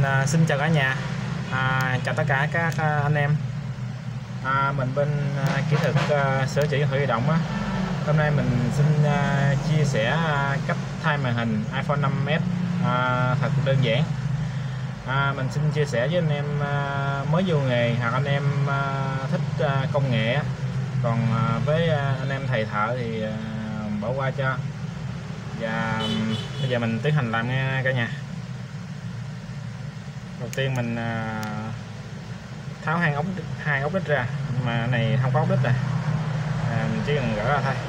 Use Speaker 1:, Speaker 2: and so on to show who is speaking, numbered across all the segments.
Speaker 1: xin chào cả nhà, chào tất cả các anh em. Mình bên kỹ thuật sửa chữa điện thoại di động á. Hôm nay mình xin chia sẻ cách thay màn hình iPhone 5s thật đơn giản. Mình xin chia sẻ với anh em mới vô nghề hoặc anh em thích công nghệ. Còn với anh em thầy thợ thì bỏ qua cho. Và bây giờ mình tiến hành làm nha cả nhà. Đầu tiên mình tháo hai ốc đít ra, nhưng mà này không có ốc đít này, mình chỉ cần gỡ ra thôi.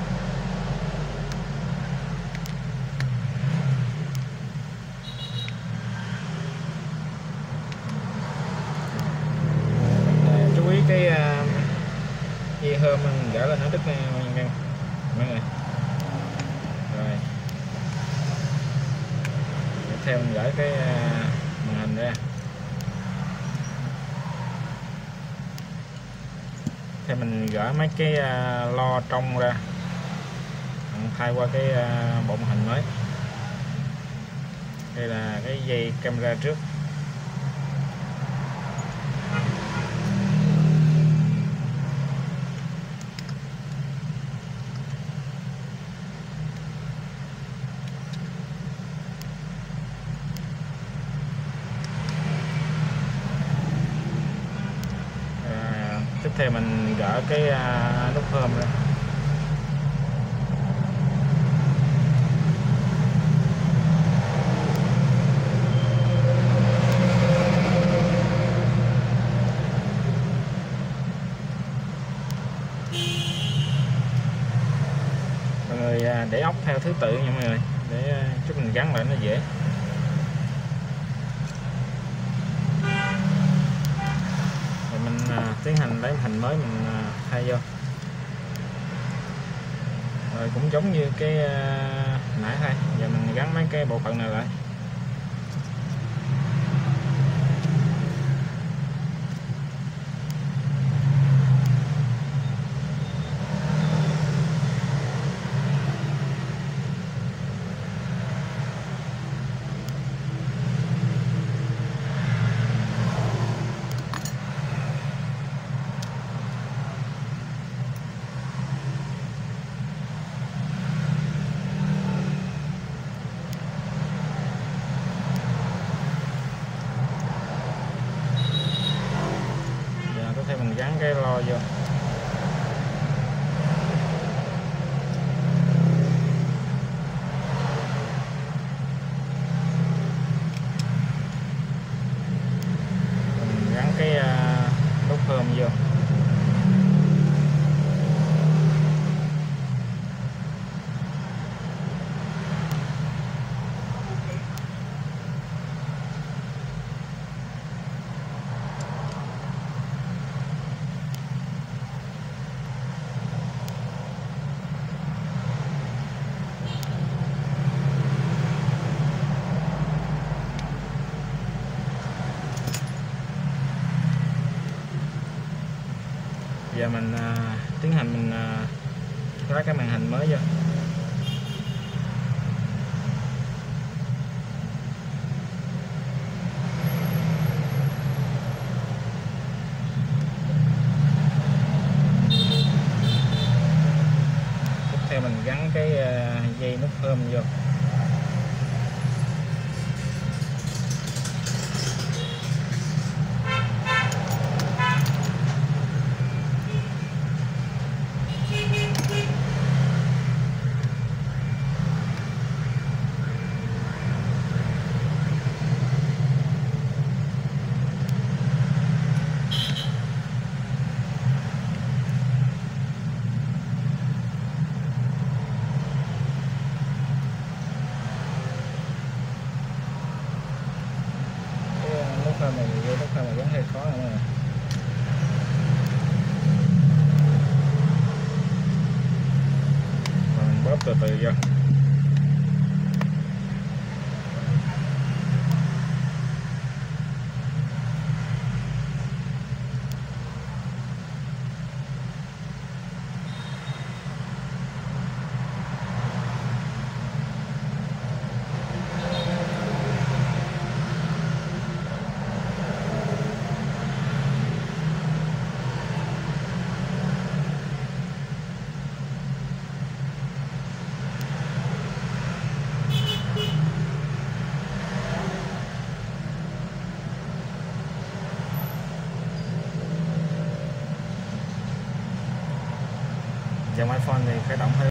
Speaker 1: Chú ý cái dây hôm mình gỡ lên nó đứt nha mọi người. Rồi tiếp theo mình gỡ cái màn hình ra. Thì mình gỡ mấy cái lo trong ra, thay qua cái bộ màn hình mới. Đây là cái dây camera trước. Tiếp theo mình gỡ cái nút home ra. Mọi người để ốc theo thứ tự nha mọi người, để chút mình gắn lại nó dễ. Tiến hành lấy màn hình mới mình thay vô. Rồi cũng giống như cái nãy thôi, giờ mình gắn mấy cái bộ phận này lại. Mình gắn cái lo vô. Mình gắn cái nút home vô. Giờ mình tiến hành mình lắp cái màn hình mới vô. Tiếp theo mình gắn cái dây nút home vô. Này vô lúc này gắn hơi khó nữa. Và mình bóp từ từ vô. Dòng iPhone thì khởi động hơi